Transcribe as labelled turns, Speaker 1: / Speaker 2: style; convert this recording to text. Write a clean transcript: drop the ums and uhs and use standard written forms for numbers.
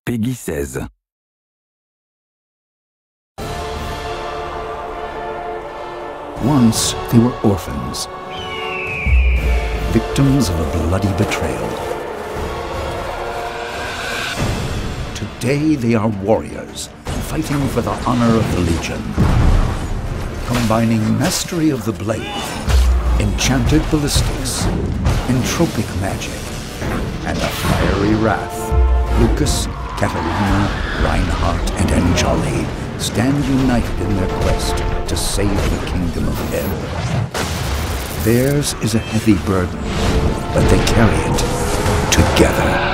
Speaker 1: Peggy 16.
Speaker 2: Once they were orphans, victims of a bloody betrayal. Today they are warriors, fighting for the honor of the Legion, combining mastery of the blade, enchanted ballistics, entropic magic, and a fiery wrath. Lucas, Katarina, Reinhardt, and Anjali stand united in their quest to save the kingdom of Ebb. Theirs is a heavy burden, but they carry it together.